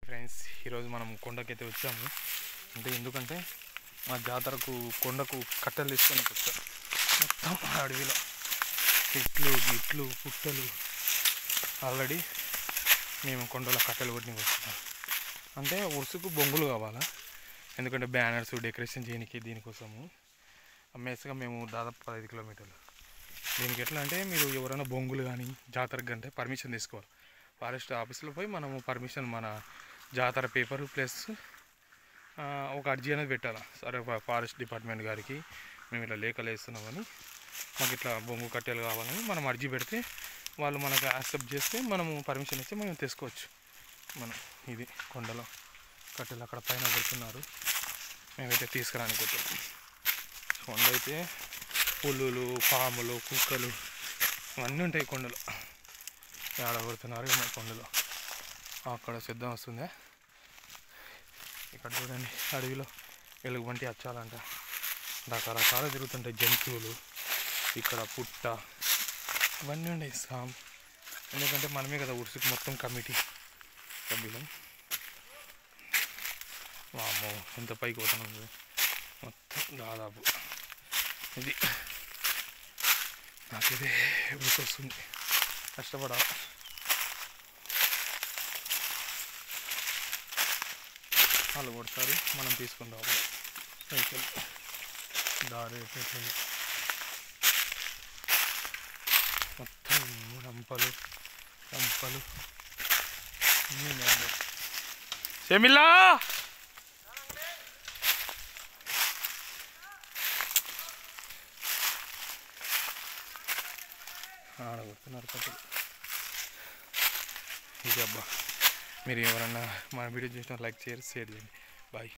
Friends, ఈరోజు మనం కొండకైతే వచ్చాము. అంటే ఎందుకంటే మా జాతరకు కొండకు కట్టెలు తీసుకొని వచ్చాం. మొత్తం అడవిలో చెట్లు పుట్టలు. ఆల్రెడీ మేము కొండలో కట్టెలు కొట్టి వస్తున్నాం. అంటే ఉరుసుకు బొంగులు కావాలా, ఎందుకంటే బ్యానర్స్ డెకరేషన్ చేయడానికి దీనికోసము. అమ్మేసగా మేము దాదాపు 15 కిలోమీటర్లు. దీనికి ఎట్లా అంటే మీరు ఎవరైనా బొంగులు కానీ జాతరకు అంటే పర్మిషన్ తీసుకోవాలి. ఫారెస్ట్ ఆఫీస్లో పోయి మనము పర్మిషన్, మన జాతర పేపర్ ప్లస్ ఒక అర్జీ అనేది పెట్టాలి. సరే ఫారెస్ట్ డిపార్ట్మెంట్ గారికి మేము ఇట్లా లేఖలు వేస్తున్నామని, మాకు ఇట్లా బొంగు కట్టెలు కావాలని మనం అర్జీ పెడితే వాళ్ళు మనకు యాక్సెప్ట్ చేస్తే మనము పర్మిషన్ ఇస్తే మనం తీసుకోవచ్చు. మనం ఇది కొండలో కట్టెలు అక్కడ పైన పెడుతున్నారు, మేమైతే తీసుకురానికి వచ్చాం. కొండ అయితే పులులు, పాములు, కుక్కలు ఇవన్నీ ఉంటాయి కొండలో. ఆడ కొడుతున్నారు మా కొండలో. అక్కడ సిద్ధం వస్తుంది. ఇక్కడ చూడండి, అడవిలో ఎలుగుబంటి వచ్చాలంట, రకరకాలు తిరుగుతుంటాయి జంతువులు. ఇక్కడ పుట్ట ఇవన్నీ ఉన్నాయి సామ్. ఎందుకంటే మనమే కదా ఉరుసుకు మొత్తం కమిటీ సభ్యులం. వామ్మో ఎంత పైకి పోతున్నాం మొత్తం. దాదాపు ఇది నాకైతే ఎప్పుడు వస్తుంది, కష్టపడాలి. వాళ్ళు కొడతారు, మనం తీసుకుని రావాలి. సైకిల్ దారి పెట్టింది మొత్తం రంపలు అన్నీ. షమిల్లా ఆడగొడుతున్నారు కట్టలు. ఇది అబ్బా, మీరు ఎవరన్నా మన వీడియో చూసినా లైక్ చేయండి, షేర్ చేయండి. బాయ్.